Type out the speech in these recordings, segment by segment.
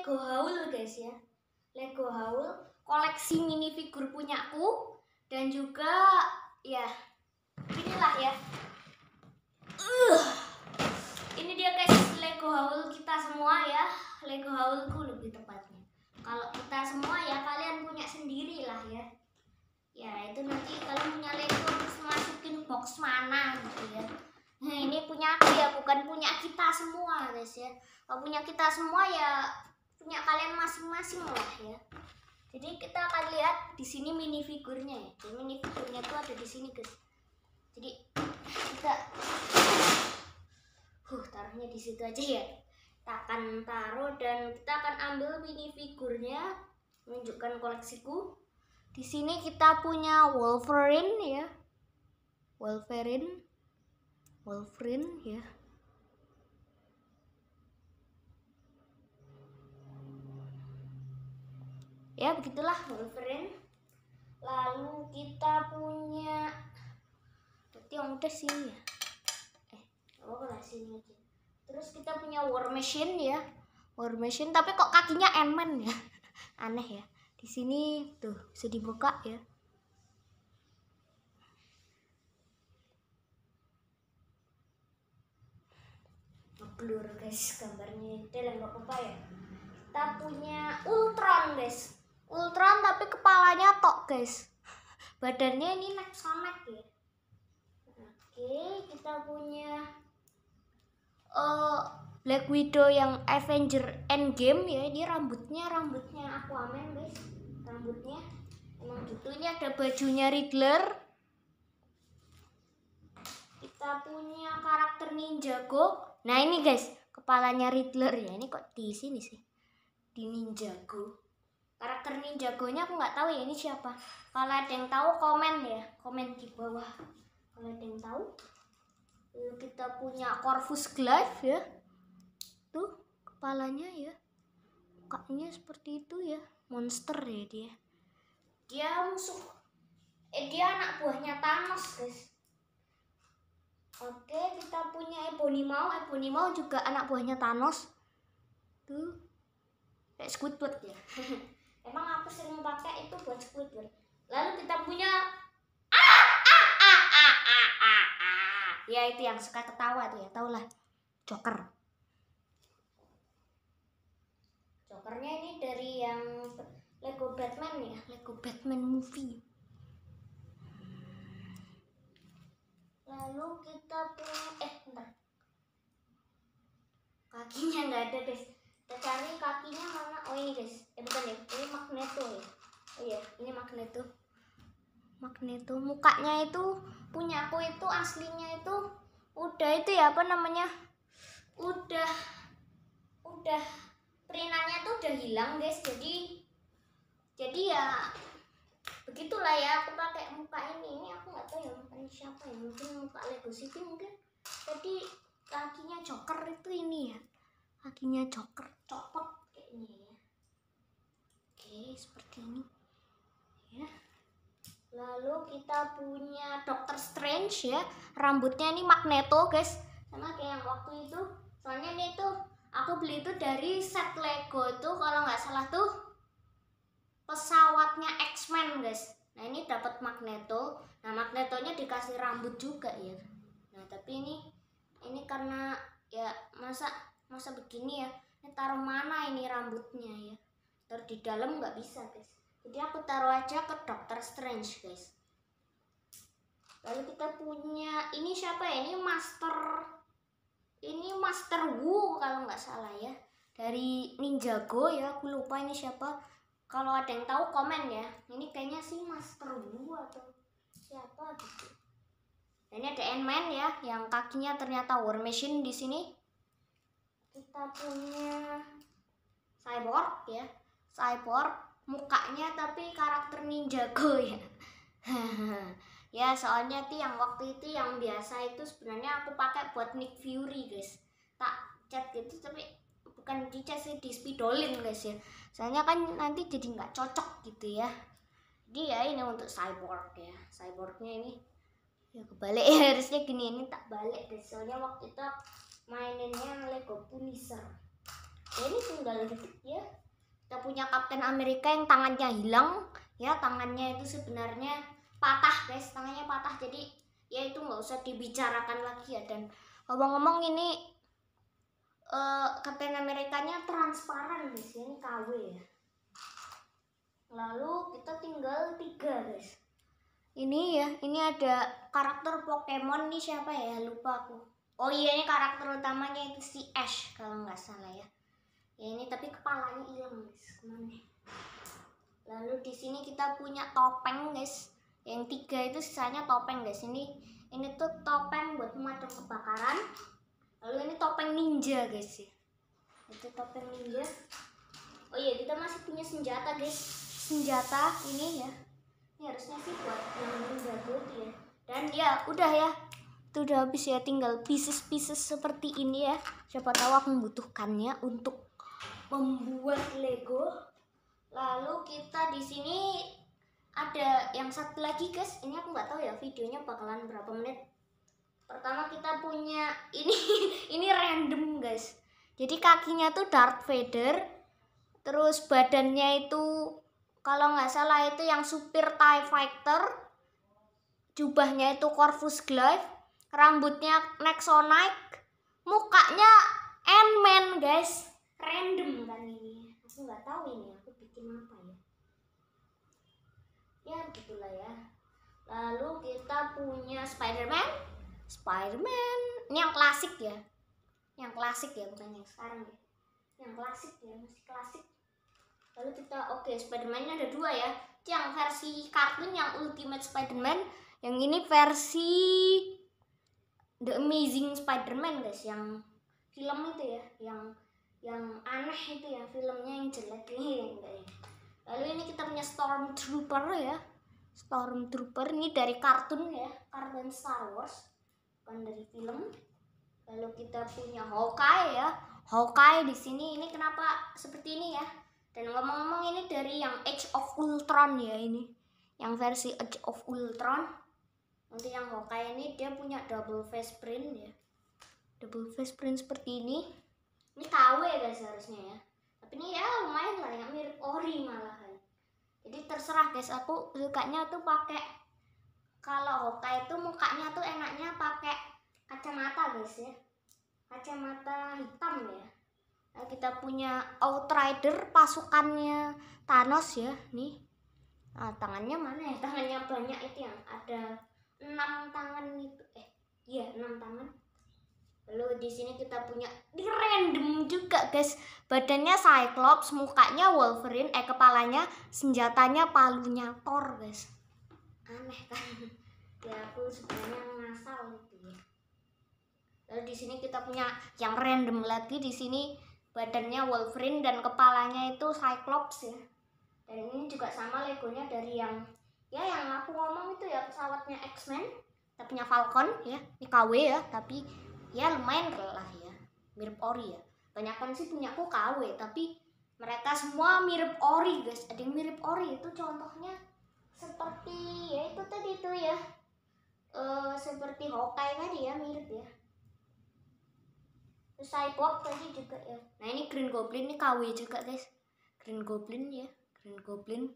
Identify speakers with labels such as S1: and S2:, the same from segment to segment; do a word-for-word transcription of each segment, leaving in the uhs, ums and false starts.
S1: Lego Haul guys ya. Lego Haul koleksi minifigur punyaku dan juga ya inilah ya. Uh, ini dia guys Lego Haul kita semua ya. Lego Haulku lebih tepatnya. Kalau kita semua ya kalian punya sendiri lah ya. Ya itu nanti kalian punya Lego terus masukin box mana gitu ya. Nah ini punya aku ya, bukan punya kita semua guys ya. Kalau punya kita semua ya punya kalian masing-masing lah ya. Jadi kita akan lihat di sini minifigurnya ya. Jadi minifigurnya tuh ada di sini guys. Jadi kita huh taruhnya di situ aja ya. Kita akan taruh dan kita akan ambil minifigurnya, menunjukkan koleksiku. Di sini kita punya Wolverine ya. Wolverine. Wolverine ya. Ya begitulah Wolverine. Lalu kita punya berarti yang udah sini ya. Eh, oh lah sini aja. Terus kita punya War Machine ya. War Machine tapi kok kakinya Ant-Man ya. Aneh ya. Di sini tuh bisa dibuka ya. Blur guys gambarnya dalam nggak apa-apa ya. Kita punya Ultron guys. Ultron tapi kepalanya tok guys. Badannya ini neck sonek ya. Oke kita punya uh, Black Widow yang Avenger Endgame ya. Dia rambutnya rambutnya Aquaman guys. Rambutnya emang gitu. Ini ada bajunya Riddler. Kita punya karakter Ninjago. Nah ini guys, kepalanya Riddler ya. Ini kok di sini sih? Di Ninjago. Karakter Ninjagonya aku nggak tahu ya ini siapa. Kalau ada yang tahu komen ya, komen di bawah. Kalau ada yang tahu. Lalu kita punya Corvus Glaive ya. Tuh kepalanya ya. Mukanya seperti itu ya. Monster ya dia. Dia musuh. Eh dia anak buahnya Thanos guys. Oke, kita punya Ebony Maw. Ebony Maw juga anak buahnya Thanos. Tuh. Kayak Squidward ya. Emang aku sering pakai itu buat Squidward. Lalu kita punya ah, ah, ah, ah, ah, ah, ah. Ya itu yang suka ketawa tuh ya, taulah. Joker. Jokernya ini dari yang Lego Batman ya, Lego Batman movie. Lalu kita punya eh bentar. Kakinya nggak ada guys. Kita cari kakinya mana? Oh ini guys. Eh bukan ya. Ini Magneto ya. Oh iya, ini Magneto. Magneto mukanya itu punya aku itu aslinya itu udah itu ya apa namanya? Udah udah perintannya tuh udah hilang guys. Jadi jadi ya begitulah ya aku pakai muka ini. Ini aku nggak tahu ya mukanya siapa ya. Mungkin muka Lego City mungkin. Jadi kakinya Joker itu ini ya. Kakinya Joker copot kayaknya ya. Oke seperti ini ya. Lalu kita punya Doctor Strange ya. Rambutnya ini Magneto guys. Sama kayak yang waktu itu. Soalnya ini tuh aku beli itu dari set Lego tuh kalau nggak salah tuh pesawatnya X-Men guys. Nah ini dapat Magneto. Nah Magnetonya dikasih rambut juga ya. Nah tapi ini ini karena ya masa masa begini ya. Ini taruh mana ini rambutnya ya. Taruh di dalam nggak bisa guys. Jadi aku taruh aja ke Doctor Strange guys. Lalu kita punya ini siapa ya? Ini Master ini Master Wu kalau nggak salah ya. Dari Ninjago ya. Aku lupa ini siapa. Kalau ada yang tahu komen ya. Ini kayaknya sih Master Wu atau siapa gitu. Dan ini ada Ant-Man ya, yang kakinya ternyata War Machine di sini. Kita punya Cyborg ya. Cyborg mukanya tapi karakter Ninjago ya. Ya soalnya tuh yang waktu itu yang biasa itu sebenarnya aku pakai buat Nick Fury guys. Tak cat gitu tapi bukan dicat sih, di spidolin guys ya. Soalnya kan nanti jadi nggak cocok gitu ya. Jadi ya ini untuk Cyborg ya. Cyborgnya ini ya kebalik ya, harusnya gini, ini tak balik deh. Soalnya waktu itu maininnya Lego Punisher. Ya, ini tinggal gitu ya. Kita punya Kapten Amerika yang tangannya hilang ya, tangannya itu sebenarnya patah guys, tangannya patah, jadi ya itu nggak usah dibicarakan lagi ya. Dan ngomong-ngomong ini uh, Kapten Amerikanya transparan guys, ini K W ya. Lalu kita tinggal tiga guys. Ini ya, ini ada karakter Pokemon nih, siapa ya, lupa aku. Oh iya, ini karakter utamanya itu si Ash kalau nggak salah ya. Ya ini tapi kepalanya hilang guys, kemana? Lalu di sini kita punya topeng guys. Yang tiga itu sisanya topeng guys. Ini ini tuh topeng buat pemadam kebakaran. Lalu ini topeng ninja guys ya. Itu topeng ninja. Oh iya, kita masih punya senjata guys. Senjata ini ya. Ini harusnya sih buat yang jago ya. Dan ya udah ya. Itu udah habis ya, tinggal pieces-pieces seperti ini ya. Siapa tahu aku membutuhkannya untuk membuat Lego. Lalu kita di sini ada yang satu lagi guys. Ini aku nggak tahu ya videonya bakalan berapa menit. Pertama kita punya ini ini random guys. Jadi kakinya tuh Darth Vader. Terus badannya itu kalau nggak salah itu yang supir TIE Fighter. Jubahnya itu Corvus Glaive. Rambutnya Nexonite. Mukanya Ant-Man guys. Random kan ini, aku nggak tahu ini aku bikin apa ya. Ya begitulah ya. Lalu kita punya Spider-Man. Spider-Man ini yang klasik ya, yang klasik ya, bukan yang sekarang ya. Yang klasik ya, masih klasik. Lalu kita oke okay, Spider-Man-nya ada dua ya. Yang versi kartun yang Ultimate Spider-Man, yang ini versi The Amazing Spider-Man guys, yang film itu ya, yang yang aneh itu ya, filmnya yang jelek nih. Lalu ini kita punya Stormtrooper ya. Stormtrooper ini dari kartun ya, kartun Star Wars, bukan dari film. Lalu kita punya Hawkeye ya. Hawkeye di sini ini kenapa seperti ini ya? Dan ngomong-ngomong ini dari yang Age of Ultron ya, ini yang versi Age of Ultron. Nanti yang Hawkeye ini dia punya double face print ya. Double face print seperti ini. Ini K W guys harusnya ya. Tapi ini ya lumayan lah, yang mirip ori malahan. Jadi terserah guys, aku sukanya tuh pakai, kalau Hawkeye itu mukanya tuh enaknya pakai kacamata guys ya. Kacamata hitam ya. Nah, kita punya Outrider, pasukannya Thanos ya, nih. Nah, tangannya mana ya? Tangannya banyak itu, yang ada enam tangan itu. Eh, iya enam tangan. Lalu di sini kita punya di random juga guys. Badannya Cyclops, mukanya Wolverine, eh kepalanya, senjatanya palunya Thor guys. Aneh kan? Ya aku sebenarnya ngasal gitu ya. Lalu di sini kita punya yang random lagi, di sini badannya Wolverine dan kepalanya itu Cyclops ya. Dan ini juga sama legonya dari yang ya yang aku ngomong itu ya, pesawatnya X-Men. Kita punya Falcon ya, ini K W ya, tapi ya lumayan lah ya, mirip ori ya. Banyakan sih punya aku K W, tapi mereka semua mirip ori guys. Ada yang mirip ori itu contohnya seperti ya itu tadi itu ya, uh, seperti Hawkeye tadi ya, mirip ya. Terus Cyborg tadi juga ya. Nah ini Green Goblin, ini K W juga guys, Green Goblin ya, Green Goblin.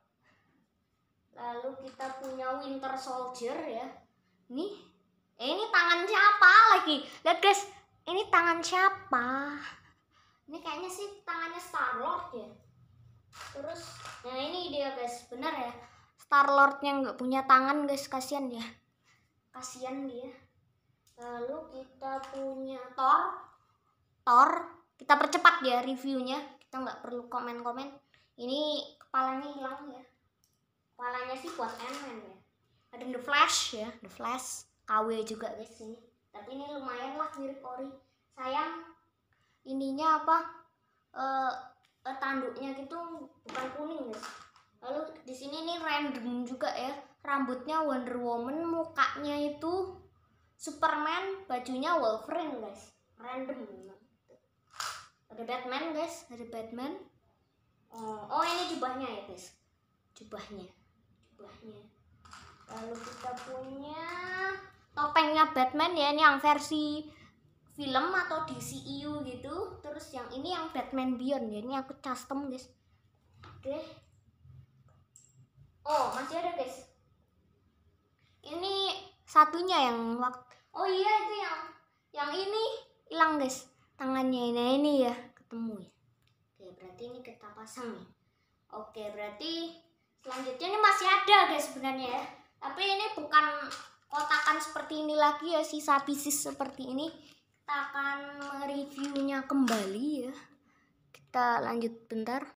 S1: Lalu kita punya Winter Soldier ya. Nih Eh, ini tangan siapa lagi? Lihat guys, ini tangan siapa? Ini kayaknya sih tangannya Star-Lord ya. Terus, nah ini dia guys, bener ya. Star-Lord yang nggak punya tangan guys, kasihan ya. Kasihan dia. Lalu kita punya Thor. Thor, kita percepat ya reviewnya. Kita nggak perlu komen-komen. Ini kepalanya hilang ya. Kepalanya sih buat Ant-Man ya. Ada The Flash ya, The Flash. K W juga guys ini. Tapi ini lumayan lah mirip ori. Sayang ininya apa? Eh uh, tanduknya gitu bukan kuning guys. Lalu di sini nih random juga ya. Rambutnya Wonder Woman, mukanya itu Superman, bajunya Wolverine guys. Random memang. Ada Batman guys, ada Batman. Oh, oh ini jubahnya ya guys. Jubahnya. Jubahnya. Lalu kita punya topengnya Batman ya, ini yang versi film atau D C E U gitu. Terus yang ini yang Batman Beyond ya, ini aku custom guys. Oke. Oh masih ada guys. Ini satunya yang waktu. Oh iya itu yang yang ini hilang guys tangannya. Nah ini ya ketemu ya. Oke berarti ini kita pasang nih. Oke berarti selanjutnya ini masih ada guys sebenarnya ya. Tapi ini bukan kotakan seperti ini lagi ya, sisa pieces seperti ini. Kita akan mereviewnya kembali ya. Kita lanjut bentar.